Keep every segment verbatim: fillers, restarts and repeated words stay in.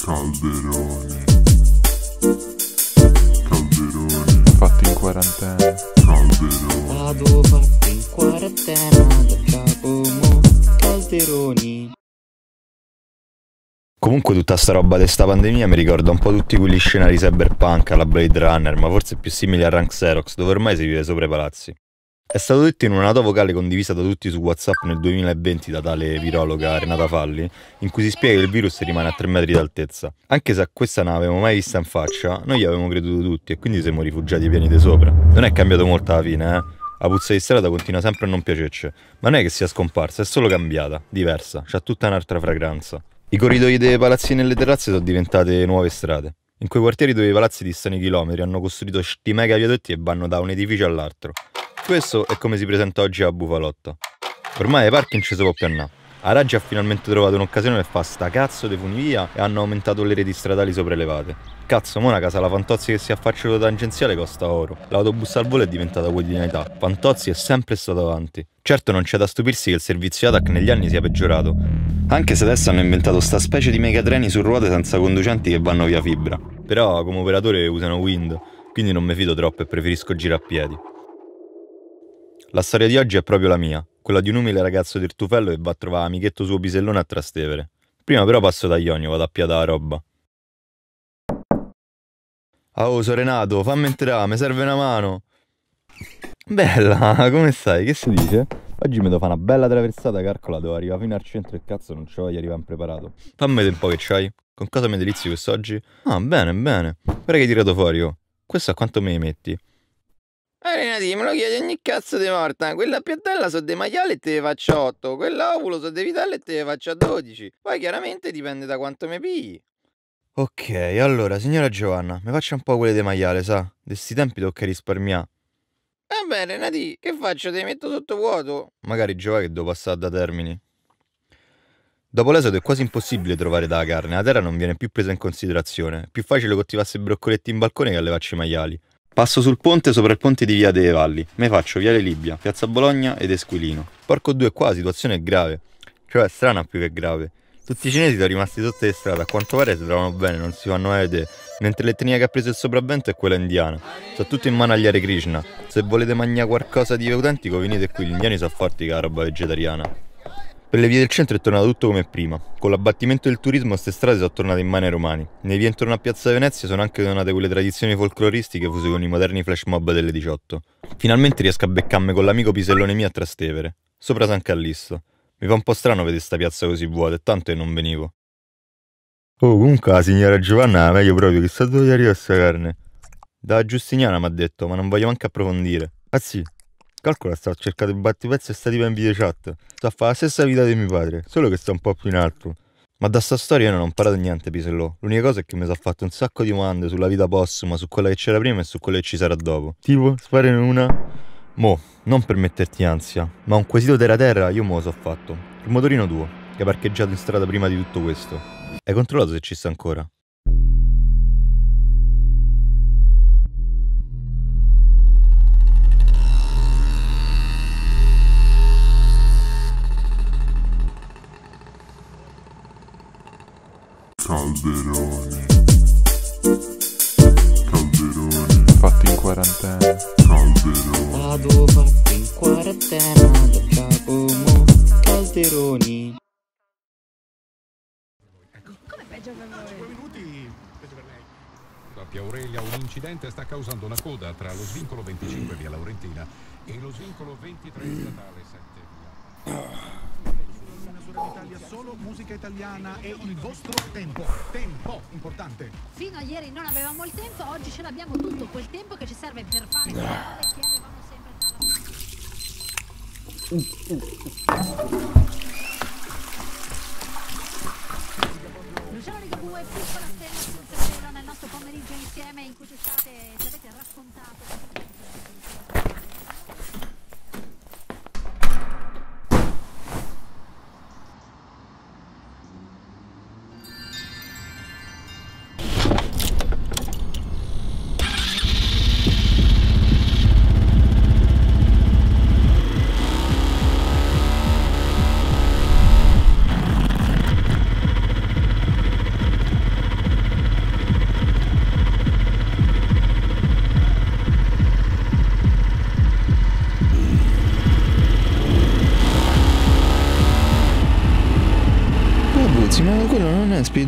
Calderoni. Calderoni. Fatti in quarantena. Calderoni. Vado fatto in quarantena da Giacomo Calderoni. Comunque tutta sta roba di sta pandemia mi ricorda un po' tutti quegli scenari cyberpunk alla Blade Runner, ma forse più simili a Rank Xerox, dove ormai si vive sopra i palazzi. È stato detto in una nota vocale condivisa da tutti su WhatsApp nel duemilaventi da tale virologa Renata Falli, in cui si spiega che il virus rimane a tre metri d'altezza. Anche se a questa non l'avevamo mai vista in faccia, noi gli avevamo creduto tutti e quindi siamo rifugiati pieni di sopra. Non è cambiato molto alla fine, eh? La puzza di strada continua sempre a non piacerci, ma non è che sia scomparsa, è solo cambiata, diversa, c'ha tutta un'altra fragranza. I corridoi dei palazzi nelle terrazze sono diventate nuove strade. In quei quartieri dove i palazzi distano i chilometri hanno costruito sti mega viadotti e vanno da un edificio all'altro. Questo è come si presenta oggi a Bufalotta. Ormai ai parchi non ci si può più andare. A Raggi ha finalmente trovato un'occasione per fare sta cazzo di funivia e hanno aumentato le reti stradali sopraelevate. Cazzo, mo' una casa alla Fantozzi che si affaccia alla tangenziale costa oro. L'autobus al volo è diventata quotidianità. Fantozzi è sempre stato avanti. Certo non c'è da stupirsi che il servizio A T A C negli anni sia peggiorato. Anche se adesso hanno inventato sta specie di megatreni su ruote senza conducenti che vanno via fibra. Però come operatore usano Wind, quindi non mi fido troppo e preferisco girare a piedi. La storia di oggi è proprio la mia, quella di un umile ragazzo del Tufello che va a trovare amichetto suo Pisellone a Trastevere. Prima però passo da Ionio, vado a piada la roba. Ah, oh, so Renato, fammi entrare, mi serve una mano. Bella, come stai? Che si dice? Oggi mi devo fare una bella traversata, calcola, devo arrivare fino al centro e cazzo non c'ho voglia di arrivare impreparato. Fammi vedere un po' che c'hai. Con cosa mi delizi quest'oggi? Ah, bene, bene. Guarda che hai tirato fuori, oh. Questo a quanto me ne metti? Eh Renati, me lo chiedi ogni cazzo di morta. Quella piattella so dei maiali e te ne faccio otto. Quella ovulo so dei vitelli e te ne faccio dodici. Poi chiaramente dipende da quanto mi pigli. Ok, allora, signora Giovanna, mi faccia un po' quelle di maiale, sa? De sti tempi tocca risparmiare. Va bene Renati, che faccio? Te ne metto sotto vuoto? Magari Giovanna che devo passare da Termini. Dopo l'esodo è quasi impossibile trovare dalla carne, la terra non viene più presa in considerazione. È più facile coltivarsi broccoletti in balcone che allevarci maiali. Passo sul ponte sopra il ponte di Via delle Valli. Me faccio Viale Libia, Piazza Bologna ed Esquilino. Porco due, qua la situazione è grave. Cioè è strana più che grave. Tutti i cinesi sono rimasti sotto le strade, a quanto pare si trovano bene, non si fanno mai vedere. Mentre l'etnia che ha preso il sopravvento è quella indiana. Sono tutti in mano agli Hare Krishna. Se volete mangiare qualcosa di autentico venite qui, gli indiani sono forti che la roba vegetariana. Per le vie del centro è tornato tutto come prima. Con l'abbattimento del turismo queste strade sono tornate in mano ai romani. Nei vie intorno a Piazza Venezia sono anche tornate quelle tradizioni folcloristiche fuse con i moderni flash mob delle diciotto. Finalmente riesco a beccarmi con l'amico Pisellone mio a Trastevere, sopra San Callisto. Mi fa un po' strano vedere sta piazza così vuota, e tanto che non venivo. Oh, comunque la signora Giovanna è meglio proprio, chissà dove gli arriva sta carne. Da Giustiniana mi ha detto, ma non voglio manco approfondire. Ah sì, calcola, sta cercando il battipezzo e sta tipo in video chat. Sta a fare la stessa vita di mio padre, solo che sta un po' più in alto. Ma da sta storia io non ho imparato niente, Pisellò. L'unica cosa è che mi sono fatto un sacco di domande sulla vita postuma, su quella che c'era prima e su quella che ci sarà dopo. Tipo, sparane una... Mo, non per metterti ansia, ma un quesito terra-terra io me lo so fatto. Il motorino tuo, che ha parcheggiato in strada prima di tutto questo. Hai controllato se ci sta ancora? Calderoni. Calderoni. Fatti in quarantena. Calderoni. Vado fatto in quarantena da Giacomo Calderoni. Come peggio per voi? cinque minuti peggio per lei. A Via Aurelia un incidente sta causando una coda tra lo svincolo venticinque via Laurentina e lo svincolo ventitré statale sette via. Italia solo musica italiana e il vostro tempo. Tempo importante. Fino a ieri non avevamo il tempo, oggi ce l'abbiamo tutto quel tempo che ci serve per fare le cose che avevamo sempre tra la Luciano Ligabue, piccola stella sul cervello nel nostro pomeriggio insieme in cui ci state, ci avete raccontato.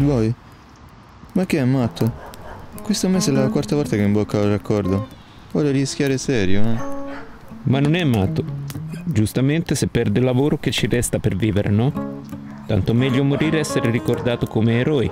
vuoi? Ma che è matto? Questo mese è la quarta volta che imbocca il raccordo. Vuole rischiare serio, eh? Ma non è matto. Giustamente, se perde il lavoro, che ci resta per vivere, no? Tanto meglio morire e essere ricordato come eroi.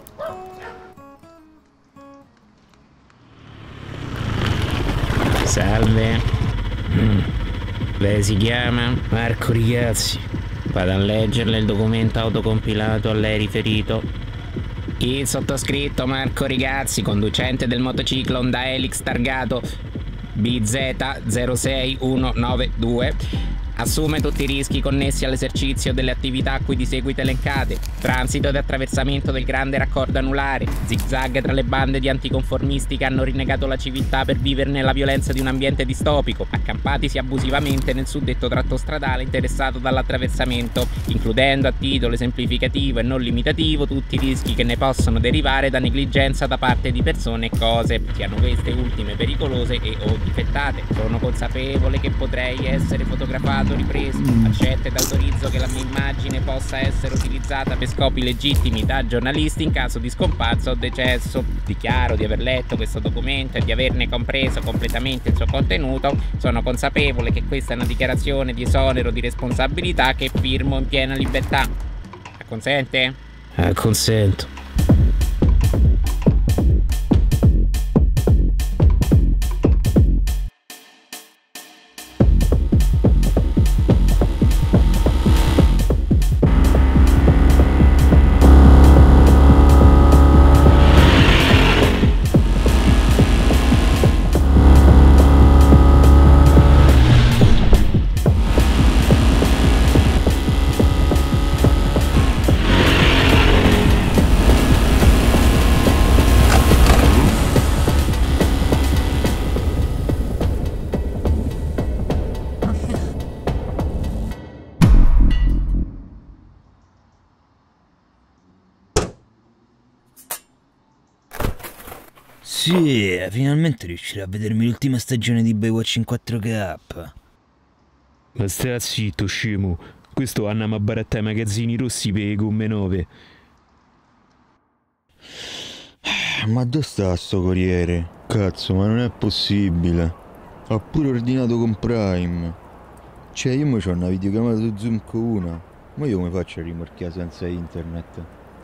Salve. Mm. Lei si chiama Marco Rigazzi. Vado a leggerle il documento autocompilato a lei riferito. Il sottoscritto Marco Rigazzi, conducente del motociclo Honda Helix targato B Z zero sei uno nove due, assume tutti i rischi connessi all'esercizio delle attività a cui di seguito elencate: transito ed attraversamento del grande raccordo anulare, zigzag tra le bande di anticonformisti che hanno rinnegato la civiltà per vivere nella violenza di un ambiente distopico, accampatisi abusivamente nel suddetto tratto stradale interessato dall'attraversamento, includendo a titolo esemplificativo e non limitativo tutti i rischi che ne possono derivare da negligenza da parte di persone e cose, siano queste ultime pericolose e o difettate. Sono consapevole che potrei essere fotografato, ripreso, accetto ed autorizzo che la mia immagine possa essere utilizzata per scopi legittimi da giornalisti in caso di scomparsa o decesso. Dichiaro di aver letto questo documento e di averne compreso completamente il suo contenuto. Sono consapevole che questa è una dichiarazione di esonero di responsabilità che firmo in piena libertà. Acconsente? Acconsento. Sì, finalmente riuscirò a vedermi l'ultima stagione di Baywatch in quattro K. Ma stai zitto, scemo. Questo andiamo a barattare i magazzini rossi per le gomme nuove. Ma dove sta sto corriere? Cazzo, ma non è possibile. Ho pure ordinato con Prime. Cioè, io mo c'ho una videocamera su Zoom con una. Ma io come faccio a rimorchiare senza internet?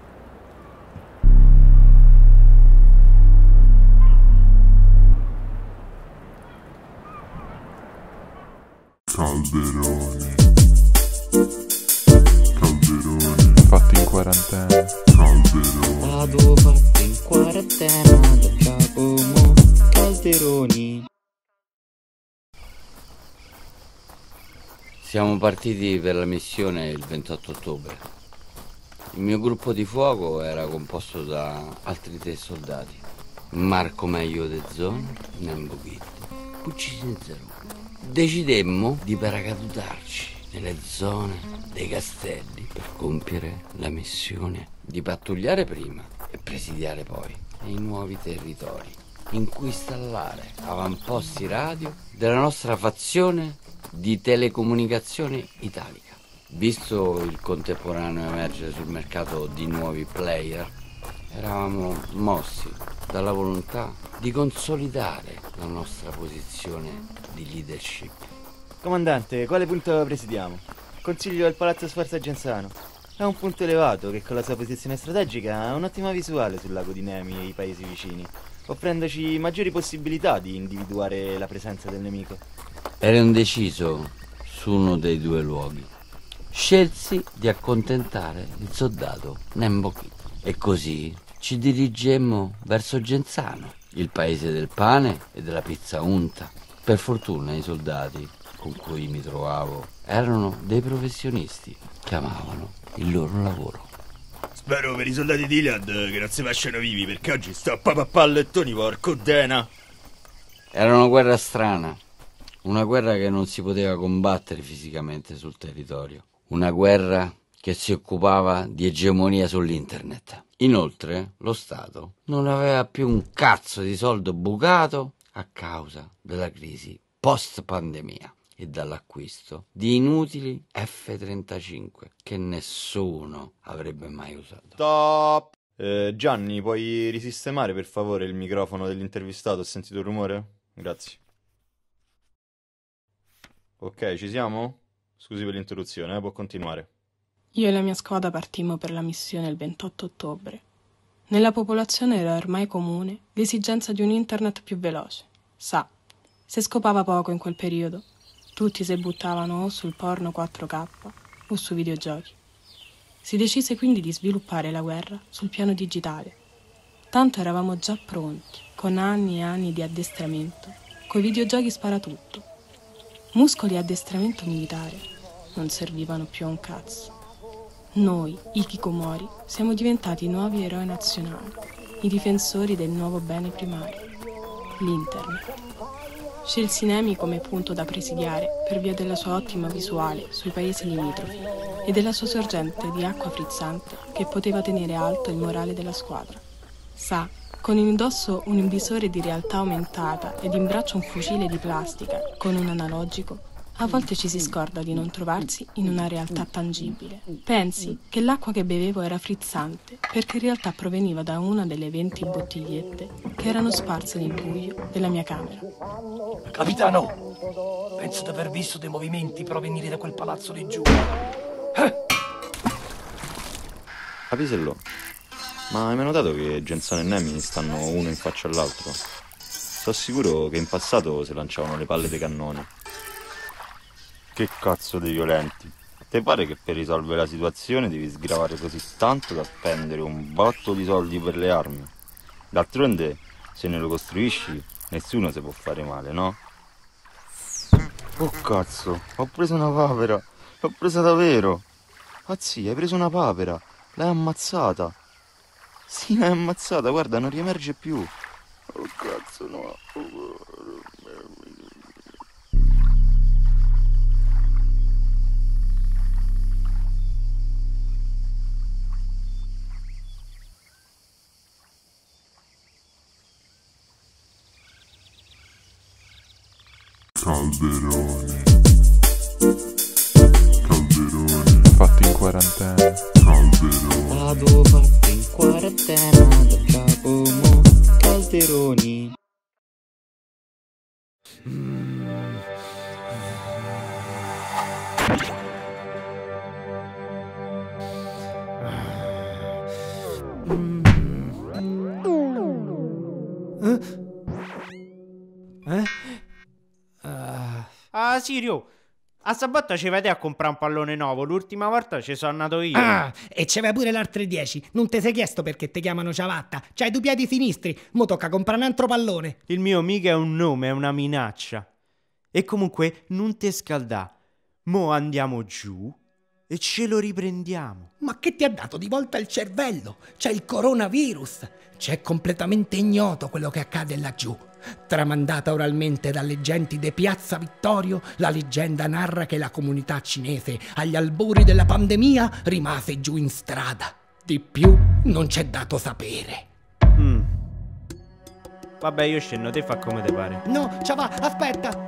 Calderoni. Calderoni. Fatti in quarantena. Calderoni. Vado fatto in quarantena da Giacomo Calderoni. Siamo partiti per la missione il ventotto ottobre. Il mio gruppo di fuoco era composto da altri tre soldati: Marco Meglio de Zone, Nembo Kid, Puccini Zero. Decidemmo di paracadutarci nelle zone dei castelli per compiere la missione di pattugliare prima e presidiare poi i nuovi territori, in cui installare avamposti radio della nostra fazione di telecomunicazione italica. Visto il contemporaneo emergere sul mercato di nuovi player, eravamo mossi dalla volontà di consolidare la nostra posizione di leadership. Comandante, quale punto presidiamo? Consiglio del Palazzo Sforza Genzano. È un punto elevato che con la sua posizione strategica ha un'ottima visuale sul lago di Nemi e i paesi vicini, offrendoci maggiori possibilità di individuare la presenza del nemico. Ero indeciso su uno dei due luoghi. Scelsi di accontentare il soldato Nembo Kid e così ci dirigemmo verso Genzano, il paese del pane e della pizza unta. Per fortuna i soldati con cui mi trovavo erano dei professionisti che amavano il loro lavoro. Spero per i soldati di Iliad che non si facciano vivi, perché oggi sto a papà pallettoni, porco dena. Era una guerra strana, una guerra che non si poteva combattere fisicamente sul territorio, una guerra che si occupava di egemonia sull'internet. Inoltre lo Stato non aveva più un cazzo di soldo bucato a causa della crisi post-pandemia e dall'acquisto di inutili F trentacinque che nessuno avrebbe mai usato. Top! Eh, Gianni, puoi risistemare per favore il microfono dell'intervistato? Ho sentito un rumore? Grazie. Ok, ci siamo? Scusi per l'interruzione, eh, può continuare. Io e la mia squadra partimmo per la missione il ventotto ottobre. Nella popolazione era ormai comune l'esigenza di un internet più veloce. Sa, se scopava poco in quel periodo, tutti si buttavano o sul porno quattro K o su videogiochi. Si decise quindi di sviluppare la guerra sul piano digitale. Tanto eravamo già pronti, con anni e anni di addestramento, coi videogiochi sparatutto. Muscoli e addestramento militare non servivano più a un cazzo. Noi, i Kikomori, siamo diventati i nuovi eroi nazionali, i difensori del nuovo bene primario, l'internet. Scelsi Nemi come punto da presidiare per via della sua ottima visuale sui paesi limitrofi e della sua sorgente di acqua frizzante che poteva tenere alto il morale della squadra. Sa, con in indosso un invisore di realtà aumentata ed in braccio un fucile di plastica con un analogico, a volte ci si scorda di non trovarsi in una realtà tangibile. Pensi che l'acqua che bevevo era frizzante perché in realtà proveniva da una delle venti bottigliette che erano sparse nel buio della mia camera. Capitano, penso di aver visto dei movimenti provenire da quel palazzo di giù. Eh? Capisello, ma hai mai notato che Genzano e Nemi stanno uno in faccia all'altro? Sono sicuro che in passato si lanciavano le palle dei cannoni. Che cazzo di violenti. Te pare che per risolvere la situazione devi sgravare così tanto da spendere un botto di soldi per le armi? D'altronde, se ne lo costruisci, nessuno si può fare male, no? Oh cazzo, ho preso una papera. L'ho presa davvero. Ah sì, hai preso una papera. L'hai ammazzata. Sì, l'hai ammazzata, guarda, non riemerge più. Oh cazzo, no. Calderoni. Calderoni. Fatti in quarantena. Calderoni. Vado fatto in quarantena da Giacomo Calderoni. Mm. Eh? Eh? Uh. Ah, Sirio, a sabato ci vedi a comprare un pallone nuovo. L'ultima volta ci sono andato io. Ah, e c'era pure l'altre dieci. Non ti sei chiesto perché ti chiamano ciabatta? C'hai due piedi sinistri. Mo tocca comprare un altro pallone. Il mio mica è un nome, è una minaccia. E comunque non te scaldà. Mo andiamo giù e ce lo riprendiamo. Ma che ti ha dato di volta il cervello? C'è il coronavirus. C'è completamente ignoto quello che accade laggiù. Tramandata oralmente dalle genti de Piazza Vittorio, la leggenda narra che la comunità cinese agli albori della pandemia rimase giù in strada. Di più non c'è dato sapere. Mm. Vabbè, io scendo, te fa come te pare. No, ciao va, aspetta.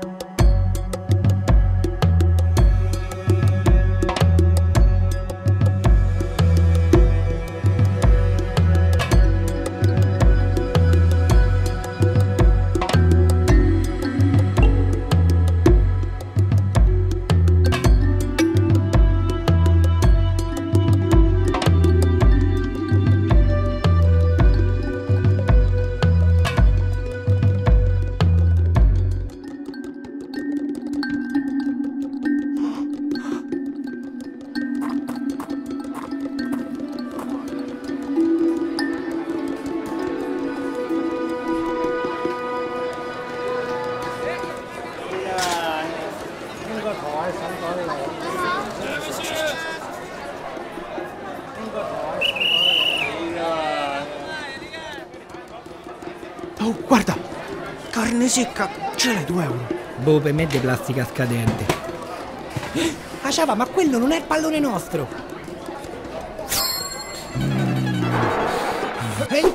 Oh, guarda! Carne secca! Ce l'hai due euro! Boh, per me è di plastica scadente. Ah, ciava, ma quello non è il pallone nostro! Mm. Ehi!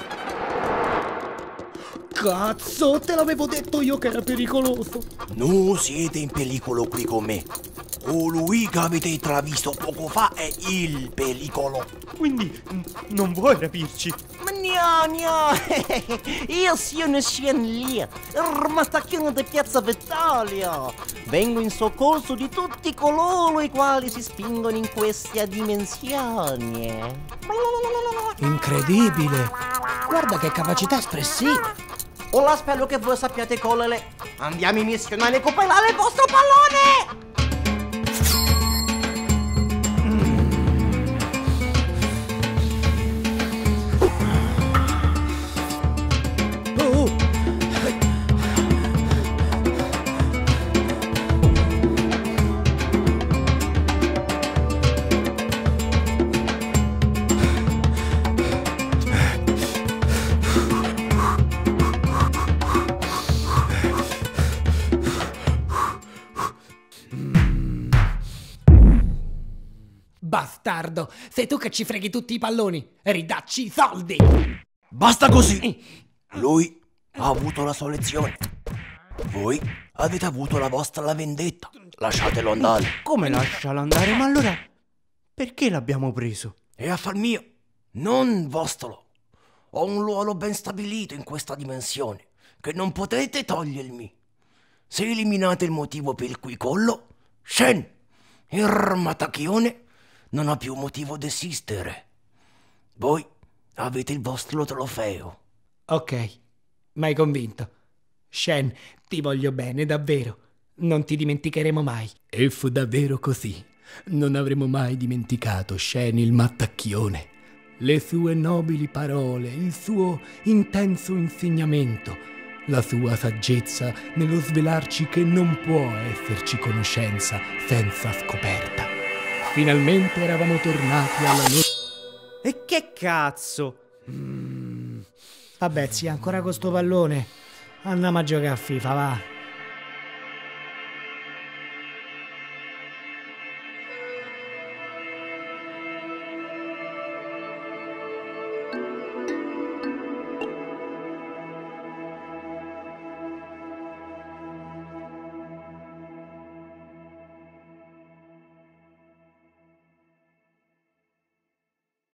Cazzo, te l'avevo detto io che era pericoloso! Non siete in pericolo qui con me. Colui che avete intravisto poco fa è il pericolo. Quindi n- non vuoi rapirci? Ma no, no, io sono Shen Li, il mattacchione di Piazza Vittorio. Vengo in soccorso di tutti coloro i quali si spingono in questa dimensione. Incredibile! Guarda che capacità espressiva! Ora spero che voi sappiate colere. Andiamo in missione a recuperare il vostro pallone! Bastardo, sei tu che ci freghi tutti i palloni. Ridacci i soldi. Basta così. Lui ha avuto la sua lezione. Voi avete avuto la vostra la vendetta. Lasciatelo andare. Come lascialo andare? Ma allora perché l'abbiamo preso? È affar mio, non vostro. Ho un ruolo ben stabilito in questa dimensione che non potete togliermi. Se eliminate il motivo per cui collo, Shen, il matacchione, non ha più motivo di esistere. Voi avete il vostro trofeo. Ok, m'hai convinto. Shen, ti voglio bene, davvero. Non ti dimenticheremo mai. E fu davvero così. Non avremo mai dimenticato Shen il mattacchione. Le sue nobili parole, il suo intenso insegnamento, la sua saggezza nello svelarci che non può esserci conoscenza senza scoperta. Finalmente eravamo tornati alla nostra... E che cazzo? Mm. Vabbè, zia, ancora con sto pallone. Andiamo a giocare a FIFA, va.